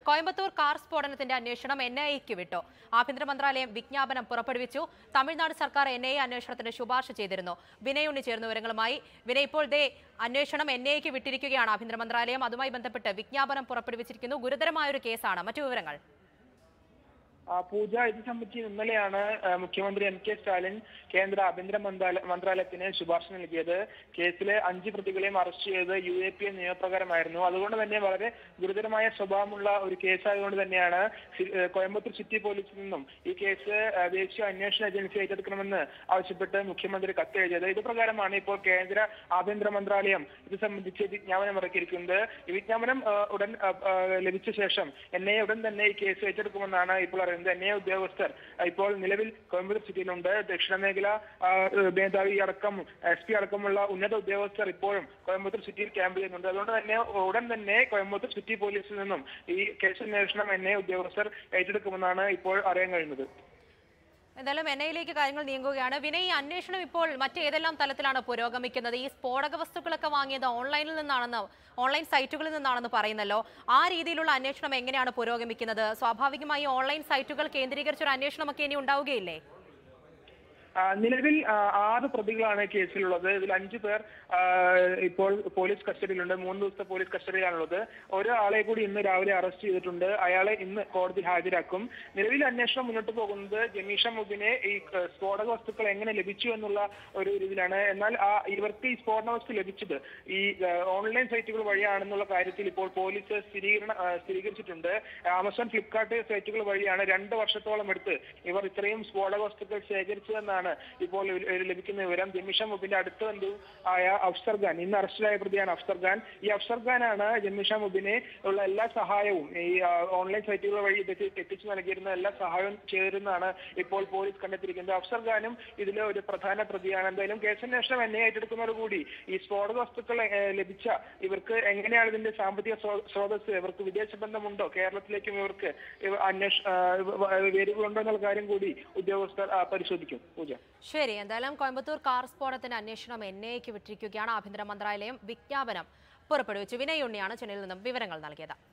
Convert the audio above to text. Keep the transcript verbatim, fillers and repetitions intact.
Coimbatore car സ്ഫോടനത്തിന്റെ അന്വേഷണം N I എക്ക് വിട്ടു. ആഭ്യന്തര മന്ത്രാലയം വിജ്ഞാപനം പുറപ്പെടുവിച്ചു. തമിഴ്നാട് സർക്കാർ എൻ ഐ എ അന്വേഷണത്തിന് ശുപാർശ ചെയ്തിരുന്നു. വിനയ് ഉണ്ണി ചേർന്ന വിവരങ്ങളുമായി. വിനയ്, ഇപ്പോൾ ദേ അന്വേഷണം എൻ ഐ എക്ക് വിട്ടിരിക്കുകയാണ് ആഭ്യന്തര മന്ത്രാലയം. അതുമായി ബന്ധപ്പെട്ട് വിജ്ഞാപനം പുറപ്പെടുവിച്ചിരിക്കുന്നു. ഗുരുതരമായൊരു കേസാണ്. മറ്റു വിവരങ്ങൾ? പൂജ, ഇത് സംബന്ധിച്ച് ഇന്നലെയാണ് മുഖ്യമന്ത്രി എം കെ സ്റ്റാലിൻ കേന്ദ്ര ആഭ്യന്തര മന്ത്രാലയത്തിന് ശുപാർശ നൽകിയത്. കേസിലെ അഞ്ച് പ്രതികളെയും അറസ്റ്റ് ചെയ്ത് യു എ പി എ നിയമപ്രകാരമായിരുന്നു. അതുകൊണ്ട് തന്നെ വളരെ ഗുരുതരമായ സ്വഭാവമുള്ള ഒരു കേസായതുകൊണ്ട് തന്നെയാണ് കോയമ്പത്തൂർ സിറ്റി പോലീസിൽ നിന്നും ഈ കേസ് ദേശീയ അന്വേഷണ ഏജൻസി ഏറ്റെടുക്കണമെന്ന് ആവശ്യപ്പെട്ട് മുഖ്യമന്ത്രി കത്തെഴുതിയത്. ഇത് പ്രകാരമാണ് ഇപ്പോൾ കേന്ദ്ര ആഭ്യന്തര മന്ത്രാലയം ഇത് സംബന്ധിച്ച് വിജ്ഞാപനം ഇറക്കിയിരിക്കുന്നത്. ഈ വിജ്ഞാപനം ഉടൻ ലഭിച്ച ശേഷം എൻ ഐ എ ഉടൻ തന്നെ ഈ കേസ് ഏറ്റെടുക്കുമെന്നാണ് ഇപ്പോൾ അറിയുന്നത്. എൻ ഐ എ ഉദ്യോഗസ്ഥർ ഇപ്പോൾ നിലവിൽ കോയമ്പത്തൂർ സിറ്റിയിലുണ്ട്. ദക്ഷിണ മേഖല മേധാവി അടക്കം എസ് പി അടക്കമുള്ള ഉന്നത ഉദ്യോഗസ്ഥർ ഇപ്പോഴും കോയമ്പത്തൂർ സിറ്റിയിൽ ക്യാമ്പ് ചെയ്യുന്നുണ്ട്. അതുകൊണ്ട് തന്നെ ഉടൻ തന്നെ കോയമ്പത്തൂർ സിറ്റി പോലീസിൽ നിന്നും ഈ കേസ് അന്വേഷണം എൻ ഐ എ ഉദ്യോഗസ്ഥർ ഏറ്റെടുക്കുമെന്നാണ് ഇപ്പോൾ അറിയാൻ കഴിയുന്നത്. എന്തായാലും എൻ ഐയിലേക്ക് കാര്യങ്ങൾ നീങ്ങുകയാണ്. വിനയ്, ഈ അന്വേഷണം ഇപ്പോൾ മറ്റേതെല്ലാം തലത്തിലാണ് പുരോഗമിക്കുന്നത്? ഈ സ്ഫോടക വസ്തുക്കളൊക്കെ വാങ്ങിയത് ഓൺലൈനിൽ നിന്നാണെന്ന് ഓൺലൈൻ സൈറ്റുകളിൽ നിന്നാണെന്ന് പറയുന്നല്ലോ. ആ രീതിയിലുള്ള അന്വേഷണം എങ്ങനെയാണ് പുരോഗമിക്കുന്നത്? സ്വാഭാവികമായി ഓൺലൈൻ സൈറ്റുകൾ കേന്ദ്രീകരിച്ചൊരു അന്വേഷണമൊക്കെ ഇനി ഉണ്ടാവുകയില്ലേ? നിലവിൽ ആറ് പ്രതികളാണ് കേസിലുള്ളത്. ഇതിൽ അഞ്ചു പേർ ഇപ്പോൾ പോലീസ് കസ്റ്റഡിയിലുണ്ട്. മൂന്ന് ദിവസത്തെ പോലീസ് കസ്റ്റഡിയിലാണുള്ളത്. ഒരാളെ കൂടി ഇന്ന് രാവിലെ അറസ്റ്റ് ചെയ്തിട്ടുണ്ട്. അയാളെ ഇന്ന് കോടതിയിൽ ഹാജരാക്കും. നിലവിൽ അന്വേഷണം മുന്നോട്ട് പോകുന്നത് ജമീഷ മുബിനെ ഈ സ്ഫോടക വസ്തുക്കൾ എങ്ങനെ ലഭിച്ചു എന്നുള്ള ഒരു രീതിയിലാണ്. എന്നാൽ ആ ഇവർക്ക് ഈ സ്ഫോടന വസ്തു ലഭിച്ചത് ഈ ഓൺലൈൻ സൈറ്റുകൾ വഴിയാണെന്നുള്ള കാര്യത്തിൽ ഇപ്പോൾ പോലീസ് സ്ഥിരീകരണ സ്ഥിരീകരിച്ചിട്ടുണ്ട്. ആമസോൺ, ഫ്ലിപ്കാർട്ട് സൈറ്റുകൾ വഴിയാണ് രണ്ട് വർഷത്തോളം എടുത്ത് ഇവർ ഇത്രയും സ്ഫോടക വസ്തുക്കൾ ശേഖരിച്ചതെന്നാണ് ഇപ്പോൾ ലഭിക്കുന്ന വിവരം. ജമീഷ മുബിന്റെ അടുത്ത ബന്ധു ആയ അഫ്സർ ഖാൻ, ഇന്ന് അറസ്റ്റിലായ പ്രതിയാണ് അഫ്സർ ഖാൻ. ഈ അഫ്സർ ഖാനാണ് ജമീഷ മുബിനെ ഉള്ള എല്ലാ സഹായവും ഈ ഓൺലൈൻ സൈറ്റുകൾ വഴി എത്തിച്ചു നൽകിയിരുന്ന എല്ലാ സഹായവും ചെയ്തിരുന്നതാണ് ഇപ്പോൾ പോലീസ് കണ്ടെത്തിയിരിക്കുന്നത്. അഫ്സർ ഖാനും ഇതിലെ ഒരു പ്രധാന പ്രതിയാണ്. എന്തായാലും കേസന്വേഷണം എന്നെ ഏറ്റെടുക്കുന്നതോടുകൂടി ഈ സ്ഫോടക വസ്തുക്കൾ ലഭിച്ച ഇവർക്ക് എങ്ങനെയാണ് ഇതിന്റെ സാമ്പത്തിക സ്രോതസ്, ഇവർക്ക് വിദേശ ബന്ധമുണ്ടോ, കേരളത്തിലേക്കും ഇവർക്ക് അന്വേഷണ വേരുകളുണ്ടോ എന്നുള്ള കാര്യം കൂടി ഉദ്യോഗസ്ഥർ പരിശോധിക്കും. പൂജ, ശരി. എന്തായാലും കോയമ്പത്തൂർ കാർ സ്ഫോടനത്തിന്റെ അന്വേഷണം എൻ ഐ എക്ക് വിട്ടിരിക്കുകയാണ്. ആഭ്യന്തര മന്ത്രാലയം വിജ്ഞാപനം പുറപ്പെടുവിച്ചു. വിനയ് ഉണ്ണിയാണ് ചെന്നൈയിൽ നിന്നും വിവരങ്ങൾ നൽകിയത്.